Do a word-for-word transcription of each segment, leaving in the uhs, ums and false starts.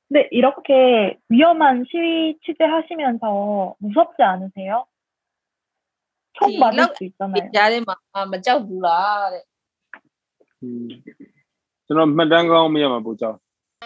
근데 이렇게 위험한 시위 취재하시면서 무섭지 않으세요? 총 맞을 수 있잖아요. 음, 저는 맨날 가면 보자.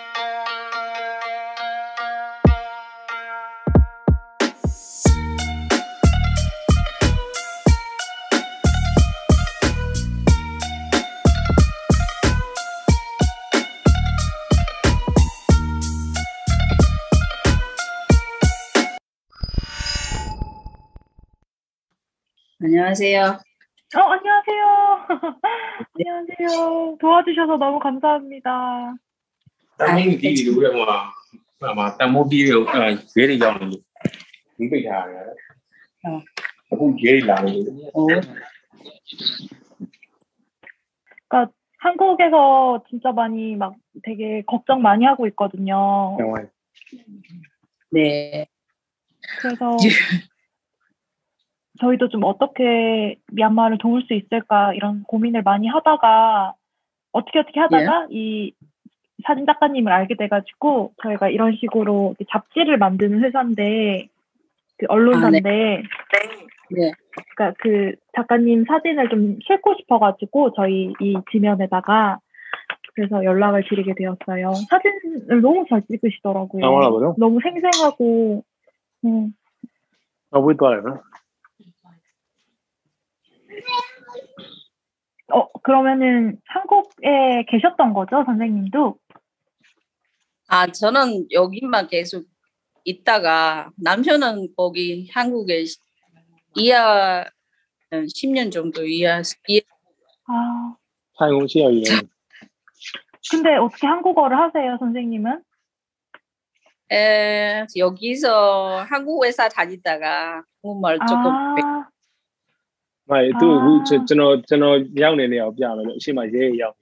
안녕하세요. 어, 안녕하세요. 안녕하세요. 도와주셔서 너무 감사합니다. 땅이 뒤로 그래 뭐 아마 땅 모비로 괴리 잡는 거. 이게 잘해. 어. 그 괴리 나는 거. 어. 그러니까 한국에서 진짜 많이 막 되게 걱정 많이 하고 있거든요. 네. 그래서 저희도 좀 어떻게 미얀마를 도울 수 있을까 이런 고민을 많이 하다가 어떻게 어떻게 하다가 예. 이 사진 작가님을 알게 돼가지고 저희가 이런 식으로 잡지를 만드는 회사인데 그 언론사인데 아, 네. 네. 그러니까 그 작가님 사진을 좀 싣고 싶어가지고 저희 이 지면에다가 그래서 연락을 드리게 되었어요. 사진을 너무 잘 찍으시더라고요. 아, 너무 생생하고. 음. 아, 보이더라고요. 어, 그러면은 한국에 계셨던 거죠, 선생님도? 아, 저는 여기만 계속 있다가 남편은 거기 한국에 이하 십 년 정도 이하. 아. 한국시야예요. 근데 어떻게 한국어를 하세요, 선생님은? 에, 여기서 한국 회사 다니다가 한국말 조금. 아. 아, 또 저, 저는 저는 양내네요. 양내. 심하게 양.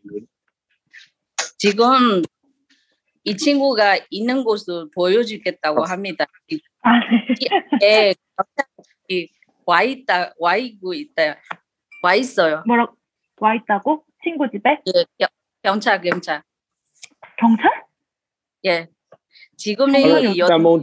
지금 이 친구가 있는 곳을 보여주겠다고 합니다. 아, 네. 와 있다, 와 있고 있다, 와 있어요. 뭐라, 와 있다고? 친구 집에? 예, 경찰, 경찰. 경찰? 예. 지금이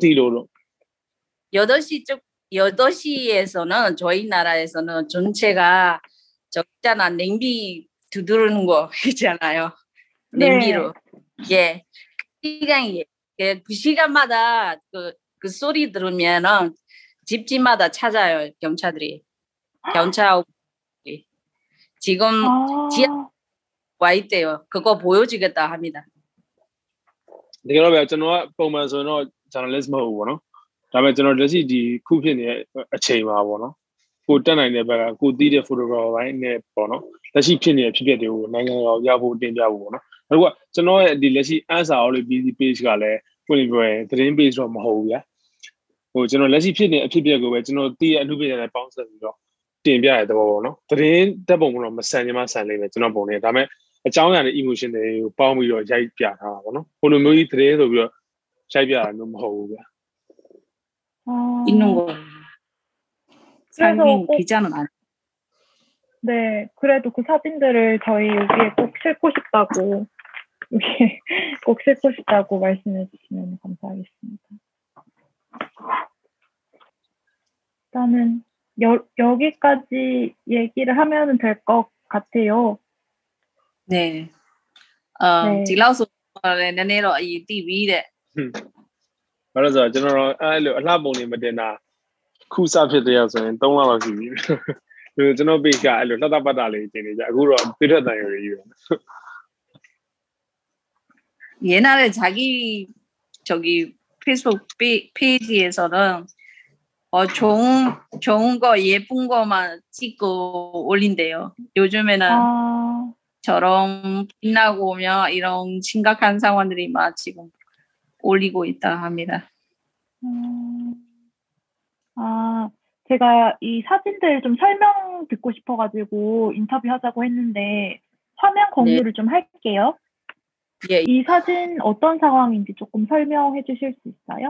여덟 시 쪽, 여덟 시에서는 저희 나라에서는 전체가 저기 있잖아, 냄비 두드리는 거 있잖아요. 냄비로. 네. 예. 시간이, 예, 그 시간마다 그, 그 소리 들으면은 집집마다 찾아요, 경찰들이. 경찰 지금 아. 지하 와 있대요. 그거 보여주겠다 합니다. 네, 그러면 저는 보면서는 저널리스트 보고요. 다음에 저는 다시 이 쿠피네 아침마 보노. 그 때는 내가 그 뒤에 포토그래퍼에 보노. 다시 피네 피게되고 내가 야보 된다고 보노. 그리고 저는 이 다시 안사 올리 페이지가 래 폴리브에 드림 페이지로 먹어요. 그 저는 다시 피네 피게고 저는 뒤에 누비에 방서로တင်ပြရတဲ့ဘောပေါ့နော်သတင်းတက်ပုံကတော့မဆန်ညီမဆန်လိမ့်မယ်ကျွန်တော်ပုံနေဒါပေမဲ့အကြောင်းအရာနဲ့ emotion တွေကိုပေါင်းပြီးတော့ရိုက်ပြထားတာပေါ့နော်ဟိုလိုမျိုးကြီးသတင်းဆိုပြီးတော့ရိုက်ပြတာမျိုးမဟုတ်ဘူးဗျာ 있는 거 상인 기자는 안 네, 그래도 그 사진들을 저희 여기에 꼭 싣고 싶다고 여기에 꼭 싣고 싶다고 말씀해 주시면 감사하겠습니다. 일단은 여, 여기까지 얘기를 하면 될 것 같아요. 네. 어, 지라우스 내내로 이 티비에. 그래서 저는 알로 알아보니 뭐되나 쿠사ဖြစ်တယ်ဆိုရင်သုံးလလောက်ရှိပြီ။ကျွန်တော် page ကအဲ့လိုလှသပတ်တာလေးတင်နေကြအခုတော့ပြည့်ထက်တန်ရွယ်ကြီးပဲ။ 옛날에 자기 저기 페이스북 페이지에서는 어, 좋은, 좋은 거, 예쁜 거만 찍고 올린대요. 요즘에는 아... 저런 빛나고 오면 이런 심각한 상황들이 막 지금 올리고 있다 합니다. 음... 아, 제가 이 사진들 좀 설명 듣고 싶어가지고 인터뷰하자고 했는데 화면 공유를 네. 좀 할게요. 예. 이 사진 어떤 상황인지 조금 설명해 주실 수 있어요?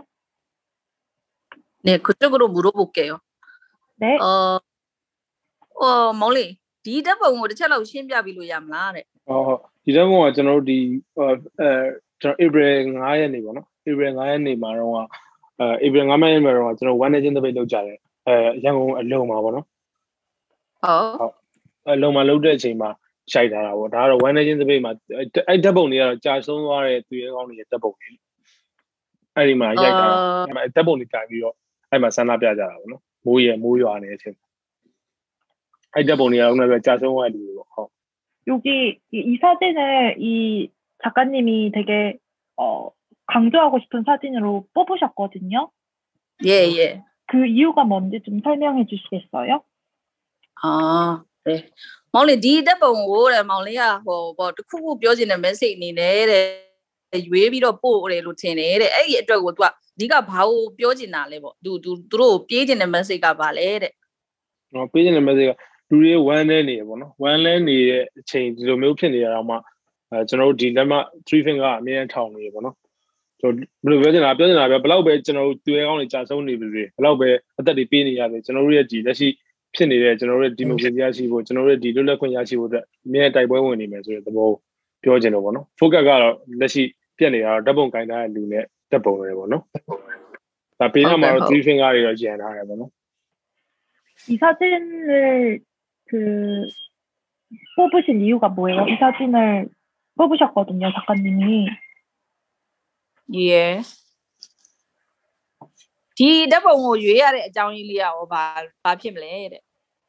네, 그쪽으로 물어볼게요. 네. 어, 어, 멀리, 이 대본 우리 촬영 신비하비로 야말래. 어, 이 대본은 저는 이 어, 에, 저 에이브릴 fiveရက်နေ့ပေါ့နော် April 5ရက်နေ့မှာတော့အဲ April 5ရက်နေ့မှာတော့ကျွန်တော် one nation တပိတ်လုပ်ကြတယ်အဲရန်ကုန်အလုံးမှာပေါ့နော်ဟုတ်အလုံးမှာလုပ်တဲ့အချိန်မှာရှိုက်ထားတာပေါ့ဒါကတော့ one nation တပိတ်မှာအဲ့ဓာတ်ပုံတွေကတော့ကြာဆုံးသွားတဲ့သူရဲကောင်းတွေရဲ့ဓာတ်ပုံတွေအဲ့ဒီမှာရိုက်ထားတာအဲ့မှာဓာတ်ပုံတွေကန်ပြီးတော့အဲ့မှာဆန္ဒပြကြတာပေါ့နော်မိုးရမိုးရွာနေတဲ့အချိန်အဲ့ဓာတ်ပုံတွေကတော့လည်းကြာဆုံးသွားတဲ့လူတွေပေါ့ဟုတ် 여기 이, 이 사진을 이 작가님이 되게 어, 강조하고 싶은 사진으로 뽑으셨거든요. 예, 예. 그 이유가 뭔지 좀 설명해 주시겠어요? 아, 네. 마을리 디다 봉고래 마을리야 뭐တစ်ခုခု ပြောချင်တဲ့ message အနေနဲ့တဲ့ရွေးပြီးတော့ပို့တယ်လို့ထင်တယ်တဲ့အဲ့ဒီအတွက်ကို तू ကအဓိကဘာကိုပြောချင်တာလဲပေါ့ तू तू သူတို့ပြေးချင်တဲ့ message ကဘာလဲတဲ့ဟောပြေးချင်တဲ့ message ကလူတွေဝမ်းနေနေပေါ့နော်ဝမ်းလဲနေတဲ့အချိန်ဒီလိုမျိုးဖြစ်နေရတော့မှအဲကျွန်တော်တို့ဒီလက်မ three finger အမြဲထောင်နေပေါ့နော်ကျွန်တော်ဘယ်လိုပြောချင်တာပြောချင်တာပဲဘယ်လောက်ပဲကျွန်တော်တို့တွေ့ကောင်းနေကြာဆုံးနေပြီဘယ်လောက်ပဲအသက်တွေပေးနေရတယ်ကျွန်တော်တို့ရဲ့ဒီလက်ရှိဖြစ်နေတဲ့ကျွန်တော်တို့ရဲ့ဒီမိုကရေစီရရှိဖို့ကျွန်တော်တို့ရဲ့ဒီလွတ်လပ်ခွင့်ရရှိဖို့အတွက်အမြဲတိုက်ပွဲဝင်နေမယ်ဆိုတဲ့သဘောပြောချင်တော့ပေါ့နော် focus ကတော့လက်ရှိပြက်နေတာတော့ဓာတ်ပုံကင်ထားတဲ့လူနဲ့ဓာတ်ပုံတွေပေါ့နော်ဒါပေးထားမှာတော့ three finger တွေတော့ကျန်ထားတယ်ပေါ့နော် 이 사진을 그 뽑으신 이유가 뭐예요? 이 사진을 뽑으셨거든요, 작가님이. 예. 디 더봉을 ရွေးရတဲ့အကြောင်းရင်းလေးရောဘာဘာဖြစ်မလဲတဲ့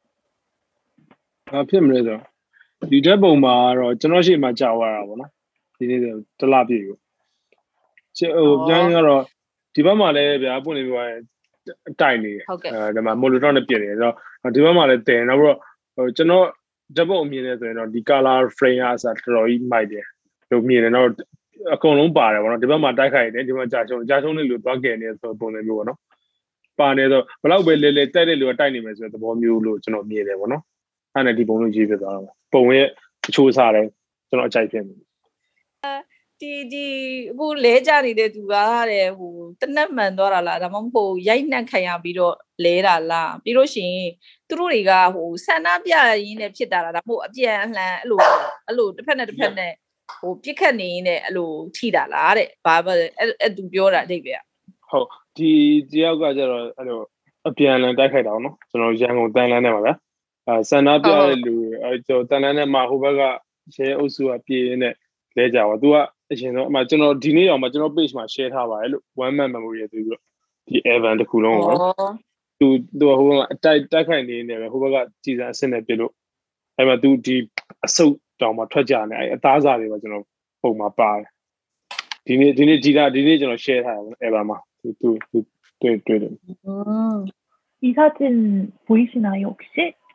ဘာဖြစ်မလဲဆိုဒီဓာတ်ပုံမှာတော့ကျွန်တော်ရှေ့မှာကြာသွားတာပေါ့နော်ဒီနေ့တလပြည့်ကိုဟိုပြန်ကတော့ဒီဘက်မှာလည်းဗျာပွင့်နေပြီးသွားတိုက်နေတယ်အဲဒီမှာမိုလိုတော့နဲ့ပြင်နေတယ်ဆိုတော့ဒီဘက်မှာလည်းတင်တော့ဟိုကျွန်တော်ဓာတ်ပုံအမြင်နဲ့ဆိုရင်တော့ဒီ color frame အစားတော်တော်ကြီးမိုက်တယ်လို့မြင်တယ်တော့အကုန်လုံးပါတယ်ဗောနော်ဒီဘက်မှာတိုက်ခိုက်တယ်ဒီဘက်ကြာချုံကြာချုံလေးလို့သွားကြနေဆိုပုံစံမျိုးဗောနော်ပါနေတော့ဘလောက်ပဲလေလေတိုက်တဲ့လူကတိုက်နေမယ်ဆိုတဲ့သဘောမျိုးလို့ကျွန်တော်မြင်တယ်ဗောနော်အဲ့နဲ့ဒီပုံလေးရေးပြသွားတော့ပုံရဲ့အချိုးစားတယ်ကျွန်တော်အကြိုက်ဖြစ်နေဒီဒီအခုလဲကြနေတဲ့သူကတဲ့ဟိုတနက်မှန်သွားတာလားဒါမှမဟုတ်ရိုက်နှက်ခံရပြီးတော့လဲတာလားပြီးလို့ရှိရင်သူတို့တွေကဟိုဆန္ဒပြရင်းနဲ့ဖြစ်တာလားဒါမှမဟုတ်အပြန်အလှန်အဲ့လိုအဲ့လိုတစ်ဖက်နဲ့တစ်ဖက်နဲ့ဟိုပြစ်ခတ်နေနေအဲ့လိုထိတာလားတဲ့ဘာပဲအဲ့အဲ့သူပြောတာအဓိပ္ပာယ်ဟုတ်ဒီတယောက်ကကျတော့အဲ့လိုအပြန်အလှန်တိုက်ခိုက်တာနော်ကျွန်တော်ရန်ကုန်တန်လန်းထဲမှာဗျာအဲဆန္ဒပြတဲ့လူအဲကျွန်တော်တန်လန်းထဲမှာဟိုဘက်ကရဲအုပ်စုကပြေးနေလဲကြပါသူကအရင်တော့အမှကျွန်တော်ဒီနေ့အောင်မှကျွန်တော် page မှာ share ထားပါတယ်လို့ one man memory ဆိုပြီးတော့ဒီ event တစ်ခုလုံးပေါ့သူသူဟိုကအတိုက်တိုက်ခိုက်နေနေပဲဟိုဘက်ကကြည်စံအစ်စ်နဲ့ပြလို့အဲ့မှာသူဒီအဆုတ်တောင်မှထွက်ကြနေအဲ့အသားစားတွေပါကျွန်တော်ပုံမှာပါတယ်ဒီနေ့ဒီနေ့ဒီတာဒီနေ့ကျွန်တော် share ထားတယ် event မှာသူသူသူတွေ့တွေ့တယ် 이 사진 보이시나요 혹시?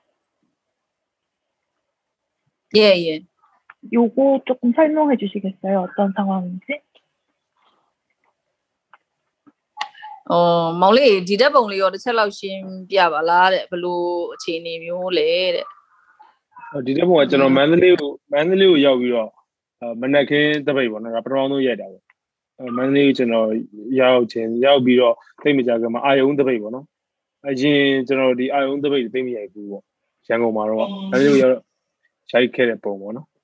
예 예. 요거 조금 설명해 주시겠어요? 어떤 상황인지? 어, 마을리 디ဓာတ်ပုံလေးရောတစ်ချက်လောက်ရှင်းပြပါလားတဲ့ဘယ်လိုအခြေအနေမျိုးလဲတဲ့ဒီဓာတ်ပုံကကျွန်တော်မန္တလေးကိုမန္တလေးကိုရောက်ပြီးတော့မနက်ခင်းတပိတ်ပေါ့နော်ဒါပထမဆုံးရိုက်တာပေါ့မန္တလေးကိုကျွန်တော်ရောက်ချင်းရောက်ပြီးတော့သိမကြကမှာအာယုံတပိတ်ပေါ့နော်အရင်ကျွန်တော်ဒီအာယုံတပိတ်သိမရိုက်ဘူးပေါ့ရန်ကုန်မှာတော့မန္တလေးကိုရောက်ရိုက်ခဲ့တဲ့ပုံပေါ့နော်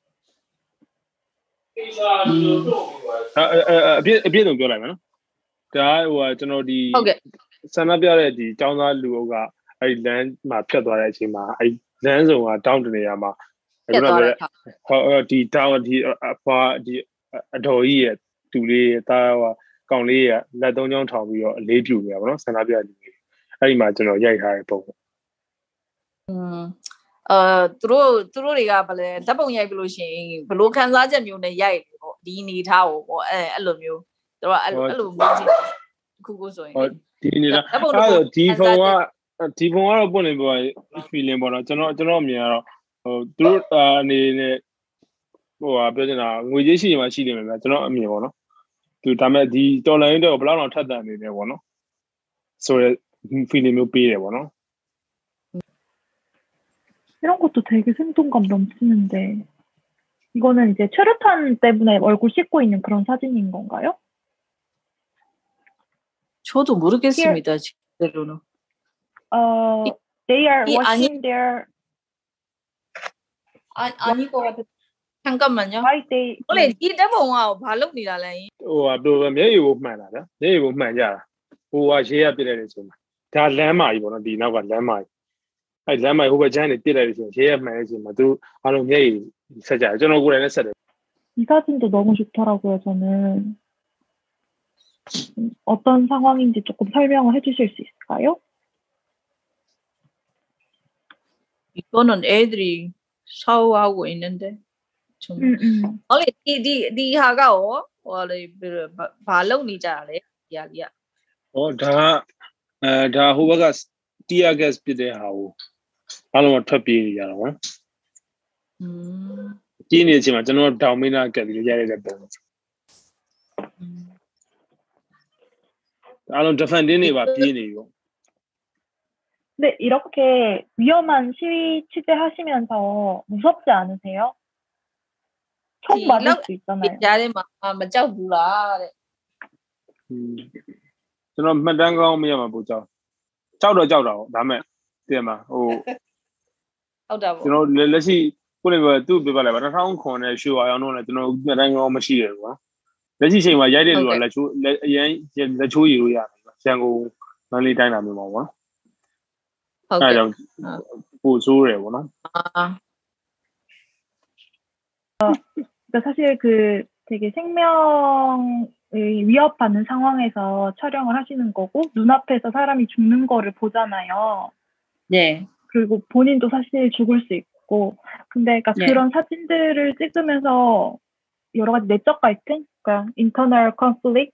အပြည့်အပြည့်ဆုံးပြောလိုက်မယ်နော်ဒါဟိုကကျွန်တော်ဒီဆန္ဒပြတဲ့ဒီចောင်းသားလူအုပ်ကအဲ့လမ်းမှာဖြတ်သွားတဲ့အချိန်မှာအဲ့လမ်းစုံကတောင်းတနေရမှာအဲ့တော့ဟောဒီတောင်းဒီအဖွာဒီအတော်ကြီးရဲ့တူလေးတာဟိုကောင်လေးရဲ့လက်သုံးချောင်းထောင်ပြီးတော့အလေးပြူနေရပါတော့ဆန္ဒပြလူတွေအဲ့ဒီမှာကျွန်တော်ရိုက်ထားတဲ့ပုံပေါ့อืมအဲသူတို့သူတို့တွေကဘယ်လဲဓာတ်ပုံရိုက်ပြီးလို့ရှိရင်ဘလို့ခန်းစားချက်မျိုးနဲ့ရိုက်တယ်ပေါ့ဒီအနေထားကိုပေါ့အဲအဲ့လိုမျိုးသူတို့အဲ့လိုအဲ့လိုမျိုးခုခုဆိုရင်ဒီနေတာအဲ့တော့ဒီဖုန်းကဒီဖုန်းကတော့ပွင့်နေပေါ် feeling ပေါ့နော်ကျွန်တော်ကျွန်တော်အမြင်ကတော့ဟိုသူတို့အနေနဲ့ဟိုပြောချင်တာငွေကြေးရှိမှရှိနေမှာဗျာကျွန်တော်အမြင်ပေါ့နော်သူဒါမဲ့ဒီတော်လိုင်းတော့ဘယ်လောက်တော့ထပ်တန်နေတယ်ပေါ့နော်ဆိုရ feeling မျိုးပေးတယ်ပေါ့နော် 이런 것도 되게 생동감 넘치는데 이거는 이제 최루탄 때문에 얼굴 씻고 있는 그런 사진인 건가요? 저도 모르겠습니다. 제대로는. 어, they are washing their 아니, 아닐 것 같아. 잠깐만요. Friday 원래 이 대본하고 발로 니라래. ဟိုကဘယ်လိုပဲမျက်ရည်ကိုမှန်တာဗျာမျက်ရည်ကိုမှန်ကြတာဟိုကရှေးရပြစ်လိုက်တဲ့အချိန်မှာဒါလမ်းမကြီးပေါ့နော်ဒီနောက်ကလမ်းမကြီးအဲလမ်းမကြီးဟိုဘက်ချမ်းနေပြစ်လိုက်တဲ့အချိန်ရှေးရမှန်တဲ့အချိန်မှာသူအားလုံးမျက်ရည်ဆက်ကြတယ်ကျွန်တော်ကိုယ်တိုင်လည်းဆက်တယ် 이 사진도 너무 좋더라고요. 저는 음, 어떤 상황인지 조금 설명을 해주실 수 있을까요? 이거는 애들이 샤워하고 있는데 좀 음, 음. 원래 이이 하가요. 원래 발로 니자래 이야기야. ဟောဒါအဲဒါဟိုဘက်ကတီယာဂက်စ်ပြစ်တဲ့ဟာကိုအားလုံးကထွက်ပြေးနေကြတာပေါ့ 음. ပြေးနေတဲ့အချိန်မှာကျွန်တော်ဒေါင်မင်းနာကက်ပြီးရရတဲ့ပုံ 음. အားလုံး defending တွေပါပြေးနေပြီပေါ့ 근데 이렇게 위험한 시위 취재하시면서 무섭지 않으세요? 총 맞을 수 있잖아요. 야래 막 맞자고 불라. ကျွန်တော်မှတ်တမ်းကောင်းမရမှာပို့ကြောက်ကြောက်တော့ကြောက်တာပေါ့ဒါမဲ့တည်မှာဟိုဟုတ်တာပေါ့ကျွန်တော်လက်ရှိကိုယ်လည်းသူ့ပြပါလိုက်ပါ၂၀၀၉နဲ့ရွှေဝါရောင်တော့လည်းကျွန်တော်မှတ်တမ်းကောင်းမရှိရဘူးကွာလက်ရှိချိန်မှာရိုက်တဲ့လူကလက်ချိုးအရင်လက်ချိုးရည်လို့ရတယ်ရန်ကုန်မန္တလေးတိုင်းတာမျိုးပါကွာဟုတ်အဲကဲ့ဒါကြောင့်ပို့ဆိုးတယ်ပေါ့နော် 아. 그러니까 사실 그 되게 생명을 위협하는 상황에서 촬영을 하시는 거고 눈앞에서 사람이 죽는 거를 보잖아요. 네. 그리고 본인도 사실 죽을 수 있고 근데 그러니까 네. 그런 사진들을 찍으면서 여러 가지 내적 갈등, 그러니까 internal conflict,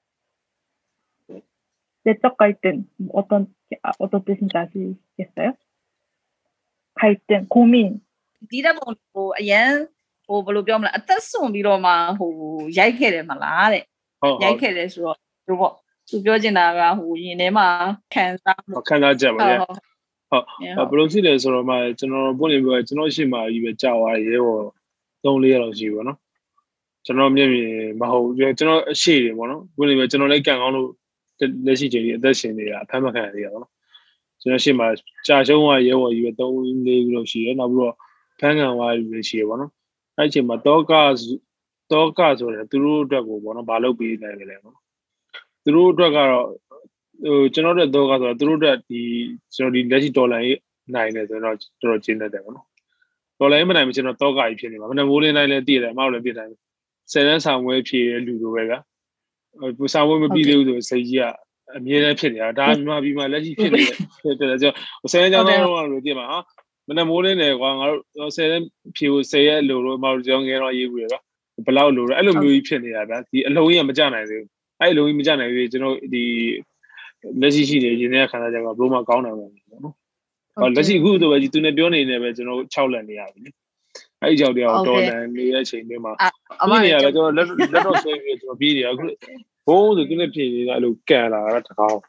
내적 갈등 어떤 아, 어떤 뜻인지 아시겠어요? 갈등, 고민. ဒီတဲ့ပုံဟိုအရန်ဟိုဘယ်လိုပြောမလဲအသက်ဆုံးပြီးတော့မှဟိုရိုက်ခဲ့တယ်မလားတဲ့ဟုတ်ဟုရိုတ်က်ခဲ့တယ်ဆိုတော့သူပေါ့သူပြောချင်တာကဟိုရင်ထဲမှာခံစားမှုခန်းစားချက်ပါလေဟုတ်ဟုတ်ဘယ်လိုရှိလဲဆိုတော့မှကျွန်တော်ပွင့်နေပြောကျွန်တော်ရှိမှကြီးပဲကြောက်သွားရဲပေါ့သုံးလေးရက်လောက်ရှိပါတော့ကျွန်တော်မျက်မြင်မဟုတ်ကျွန်တော်အရှိတယ်ပေါ့နော်ပွင့်နေပြောကျွန်တော်လည်းကန်ကောင်းလို့လက်ရှိချိန်ကြီးအသက်ရှင်နေတာအဖမ်းမခံရသေးရပါတော့ကျွန်တော်ရှိမှကြာရှုံးသွားရဲပေါ့ကြီးပဲသုံးလေးလောက်ရှိတယ်နောက်ပြီးတော့ဖမ်းခံသွားပြီရှိရပါတော့အဲ့ချိန်မှာတောကတောကဆိုတယ်သူတို့အတွက်ကိုပေါ့နော်ဘာလုပ်ပေးနိုင်ကြလဲပေါ့သူတို့အတွက်ကတော့ဟိုကျွန်တော်တို့တော့ကတော့သူတို့တက်ဒီကျွန်တော်ဒီလက်ရှိဒေါ်လာရေးနိုင်တယ်ဆိုတော့တော်တော်ကျင်းနေတယ်ပေါ့နော်ဒေါ်လာရေးမနိုင်မကျွန်တော်တော့ကကြီးဖြစ်နေပါမနေ့မိုးလင်းတိုင်းလည်းတည်တယ်အမောက်လည်းပြစ်တိုင်းဆယ်တန်းဆောင်ဝဲဖြည့်လူလိုပဲကဟိုဆောင်ဝဲမပြီးသေးဘူးဆိုစိတ်ကြီးကအမြဲတမ်းဖြစ်နေတာဒါမြန်မာပြည်မှာလက်ရှိဖြစ်နေတယ်တယ်ကျွန်တော်ဆယ်တန်းကျောင်းသားတော့လို့ကြည့်ပါဟာမနေ့မိုးလင်းတယ်ကွာငါတို့ဆယ်တန်းဖြည့်ဆယ်ရက်လိုလို့အမောက်ကျောင်းငယ်တော့ရေးဘူးလေကဘယ်လောက်လိုလဲအဲ့လိုမျိုးကြီးဖြစ်နေတာဗျာဒီအလုံးကြီးကမကြနိုင်သေးဘူးအဲ့အလုံးကြီးမကြနိုင်သေးကျွန်တော်ဒီလက်ရှိရှိနေရင်းနဲ့ခန္ဓာကြောင့်ဘလို့မကောင်းတယ်ပေါ့နော်။ဟောလက်ရှိအခုတော့ပဲသူနဲ့ပြောနေနေပဲကျွန်တော်၆လက်နေရပြီလေ။အဲ့ဒီကြောင့်တရားတော်လန်နေတဲ့အချိန်တွေမှာအမနေရတော့ကျွန်တော်လက်လက်တော့ဆွဲပြီးကျွန်တော်ပြီးနေရအခုဘုံဆိုသူနဲ့ဖြစ်နေတာအဲ့လိုကန်လာတာတကား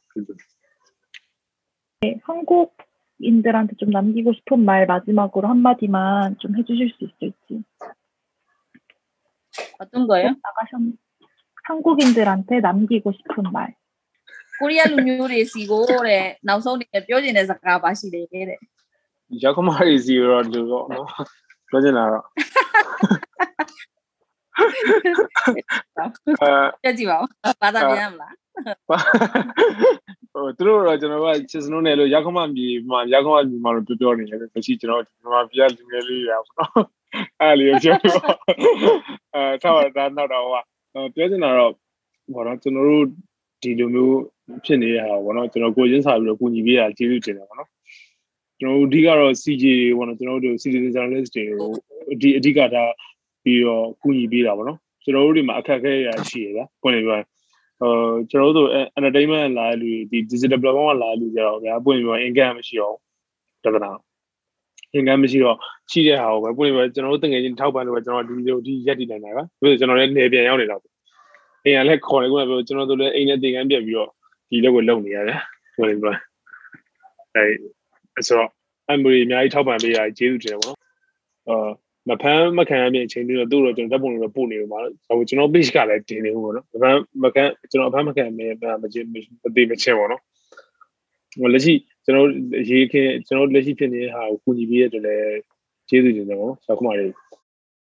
네, 한국인들한테 좀 남기고 싶은 말 마지막으로 한마디만 좀 해주실 수 있을지. 어떤 거요? 나가셨 한국인들한테 남기고 싶은 말. 코리아လူမျိုးတွေ စီကိုတဲ့နောက်ဆုံးနေပြောချင်တဲ့စကားပါရှိတယ်တဲ့ရောက်ခမရီစီရောလို့တော့နော်ပြောချင်တာတော့ပြကြည့်ပါဦးဘာသာပြန်မလားဟိုသူတို့တော့ကျွန်တော်ကချစ်စနိုးနယ်လို့ရောက်ခမမြေမှာရောက်ခမမြေမှာလို့ပြောပြောနေတယ်မရှိကျွန်တော်ဒီမှာပြရလူငယ်လေးရအောင်နော်အဲ့လိုပြောအဲထားတာနောက်တော့ဟိုပြောချင်တာတော့ဘောနော်ကျွန်တော်တို့ဒီလိုမျိုးဖြစ်နေရတာပေါ့နော်ကျွန်တော်ကိုရင်းစားပြီးတော့ကူညီပေးတာကျေးဇူးတင်တယ်ပေါ့နော်ကျွန်တော်တို့အဓိကတော့ စီ ဂျေ ပေါ့နော်ကျွန်တော်တို့ citizen journalist တွေကိုဒီအဓိကဒါပြီးတော့ကူညီပေးတာပေါ့နော်ကျွန်တော်တို့ဒီမှာအခက်အခဲရရှိရဗျာပွင့်နေပြောဟိုကျွန်တော်တို့ entertainment လာလူဒီ digital platform ကလာလူကြတော့ဗျာပွင့်နေပြော income မရှိတော့တကနာ income မရှိတော့ရှိတဲ့ဟာကိုပဲပွင့်နေပြောကျွန်တော်တို့တငယ်ချင်းထောက်ပံ့လို့ပဲကျွန်တော်ဒီလိုဒီရက်တည်နိုင်တာပါပြီးတော့ကျွန်တော်လည်းနေပြန်ရောက်နေတော့အိမ်ကလည်းခေါ်တယ်ကွာပြောကျွန်တော်တို့လည်းအိမ်နဲ့တင်ကန်းပြက်ပြီးတော့ဒီလောက်ကိုလုံနေရတယ်ဆိုရင်ပြောအဲဆိုတော့အမရီအများကြီးထောက်ပံ့ပေးရကျေးဇူးတင်တယ်ပေါ့နော်အာမဖမ်းမခံရတဲ့အချိန်တွေတော့သူ့တော့ကျွန်တော်ဓာတ်ပုံတွေပို့နေပါတော့ဟိုကျွန်တော် page ကလည်းတင်နေဘူးပေါ့နော်မဖမ်းမခံကျွန်တော်အဖမ်းမခံမဲမချင်းမသိမချင်းပေါ့နော်ဟိုလက်ရှိကျွန်တော်ရေးခင်ကျွန်တော်လက်ရှိဖြစ်နေတဲ့ဟာကိုကူညီပေးရတဲ့လည်းကျေးဇူးတင်တယ်ပေါ့နော်ဆောက်ခမလေး